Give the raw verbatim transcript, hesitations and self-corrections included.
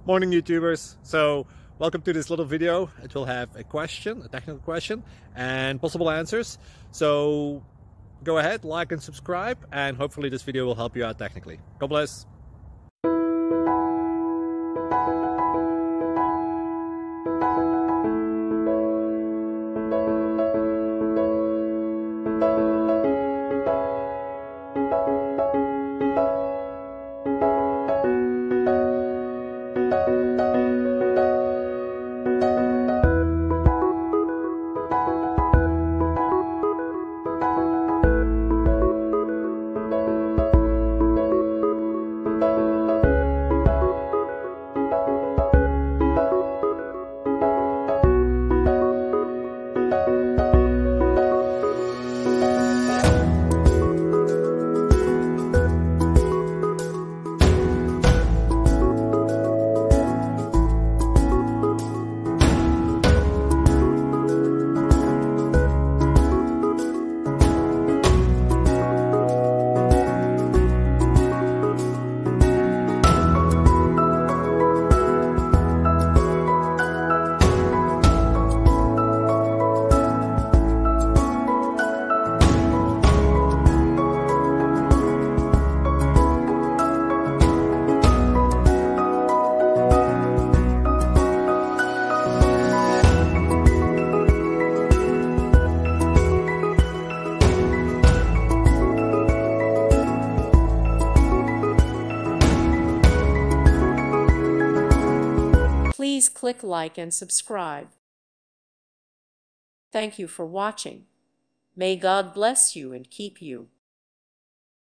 Morning YouTubers. So welcome to this little video. It will have a question, a technical question, and possible answers. So go ahead, like and subscribe, and hopefully this video will help you out technically. God bless. Please click like and subscribe. Thank you for watching. May God bless you and keep you.